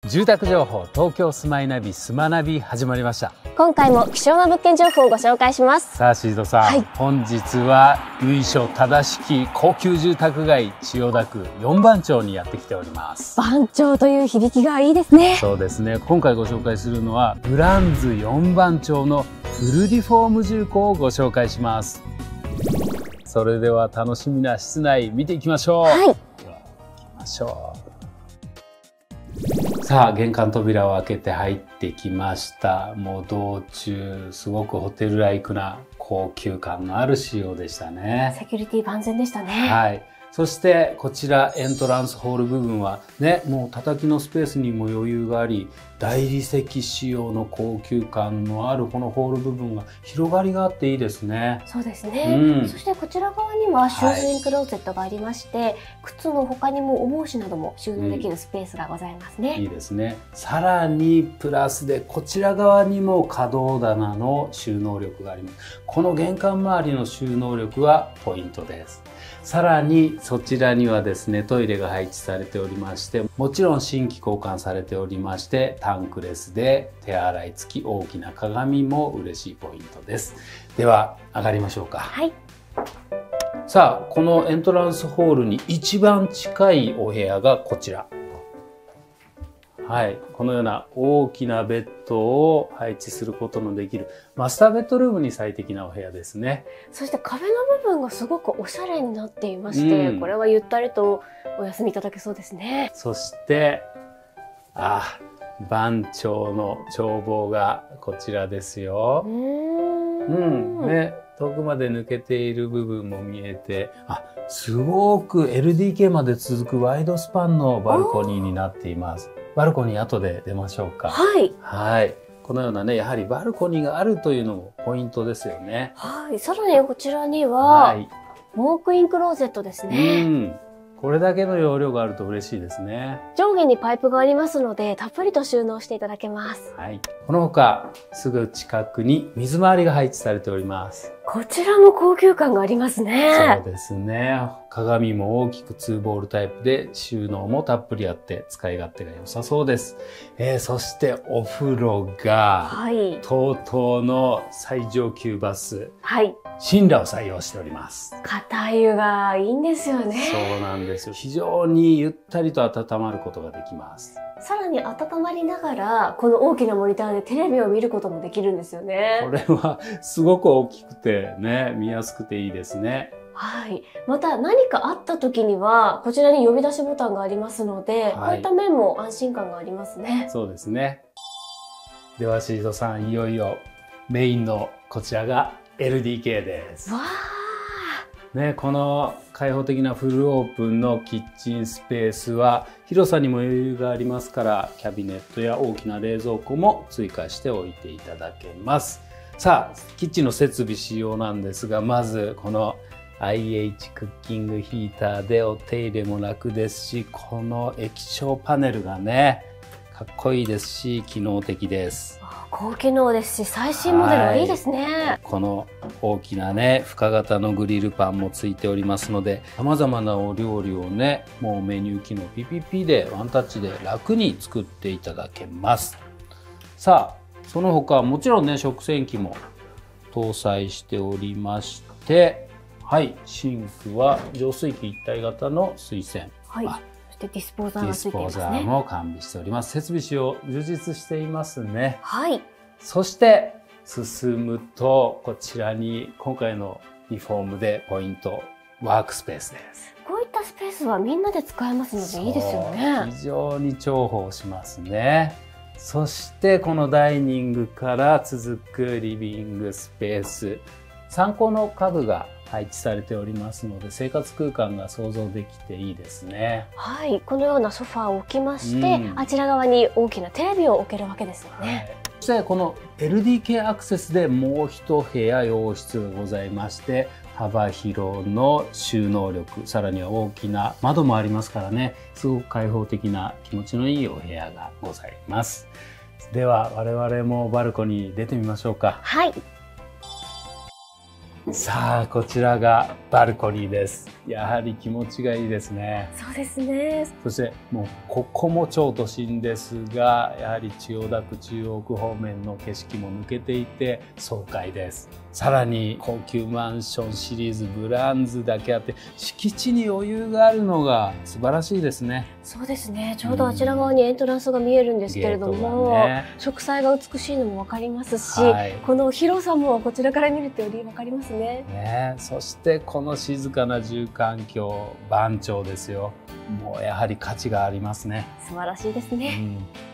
住宅情報東京住まいナビスマナビ始まりました。 今回も貴重な物件情報をご紹介します。 さあシードさん、本日は由緒正しき高級住宅街千代田区4番町にやってきております。 番町という響きがいいですね。 そうですね。今回ご紹介するのはブランズ4番町のフルリフォーム住戸をご紹介します。それでは楽しみな室内見ていきましょう。では行きましょう。さあ玄関扉を開けて入ってきました。もう道中すごくホテルライクな高級感のある仕様でしたね。 セキュリティ万全でしたね。 はい。そしてこちらエントランスホール部分はね、もう叩きのスペースにも余裕があり、大理石仕様の高級感のあるこのホール部分が広がりがあっていいですね。 そうですね。そしてこちら側にはシューズインクローゼットがありまして、靴の他にもお帽子なども収納できるスペースがございますね。 いいですね。さらにプラスでこちら側にも可動棚の収納力があります。この玄関周りの収納力はポイントです。さらにそちらにはですね、トイレが配置されておりまして、もちろん新規交換されておりまして、タンクレスで手洗い付き大きな鏡も嬉しいポイントです。では上がりましょうか。はい。さあ、このエントランスホールに一番近いお部屋がこちら。はい、このような大きなベッドを配置することのできるマスターベッドルームに最適なお部屋ですね。 そして壁の部分がすごくおしゃれになっていまして、これはゆったりとお休みいただけそうですね。 そして番町の眺望がこちらですよ。ね、遠くまで抜けている部分も見えて、すごく LDK まで続くワイドスパンのバルコニーになっています。バルコニー後で出ましょうか。はい。はい。このようなね、やはりバルコニーがあるというのもポイントですよね。 はい。さらにこちらには、ウォークインクローゼットですね。 これだけの容量があると嬉しいですね。 上下にパイプがありますので、たっぷりと収納していただけます。 はい。この他、すぐ近くに水回りが配置されております。 こちらも高級感がありますね。 そうですね。鏡も大きく2ボールタイプで収納もたっぷりあって使い勝手が良さそうです。そしてお風呂が、TOTOの最上級バス。シンラを採用しております。 硬い湯がいいんですよね。 そうなんですよ。非常にゆったりと温まることができます。 さらに温まりながら、この大きなモニターでテレビを見ることもできるんですよね。 これはすごく大きくてね、見やすくていいですね。 はい。また何かあった時には、こちらに呼び出しボタンがありますので、こういった面も安心感がありますね。 そうですね。ではシードさん、いよいよメインのこちらが LDK です。わー。ね、この開放的なフルオープンのキッチンスペースは広さにも余裕がありますから、キャビネットや大きな冷蔵庫も追加しておいていただけます。さあ、キッチンの設備仕様なんですが、まずこの IH クッキングヒーターでお手入れも楽ですし、この液晶パネルがね、かっこいいですし機能的です。 高機能ですし最新モデルはいいですね。 この大きなね深型のグリルパンもついておりますので、様々なお料理をね、もうメニュー機能 PPP でワンタッチで楽に作っていただけます。さあ、その他もちろんね食洗機も搭載しておりまして、はい、シンクは浄水器一体型の水洗。 ディスポーザーがついていますね。 ディスポーザーも完備しております。設備仕様充実していますね。 はい。 そして進むとこちらに今回のリフォームでポイント、ワークスペースです。 こういったスペースはみんなで使えますのでいいですよね。 非常に重宝しますね。そしてこのダイニングから続くリビングスペース、参考の家具が配置されておりますので、生活空間が想像できていいですね。 はい、このようなソファーを置きまして、あちら側に大きなテレビを置けるわけですよね。 そしてこの LDK アクセスでもう一部屋洋室がございまして、幅広の収納力、さらには大きな窓もありますからね、すごく開放的な気持ちのいいお部屋がございます。では我々もバルコニー出てみましょうか。 はい。 さあ、こちらがバルコニーです。やはり気持ちがいいですね。 そうですね。 そしてもうここも超都心ですが、やはり千代田区中央区方面の景色も抜けていて爽快です。さらに高級マンションシリーズブランズだけあって、敷地に余裕があるのが素晴らしいですね。 そうですね。ちょうどあちら側にエントランスが見えるんですけれども、 ね、 植栽が美しいのもわかりますし、 はい、 この広さもこちらから見るとよりわかりますね。 そしてこの静かな住環境、番町ですよ。もうやはり価値がありますね。 素晴らしいですね。